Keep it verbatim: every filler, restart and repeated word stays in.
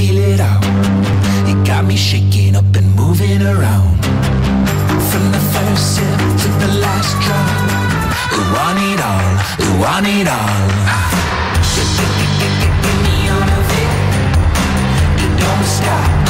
feel it out. You got me shaking up and moving around. From the first sip to the last drop, we want it all, we want it all. Give me all of it, you don't stop.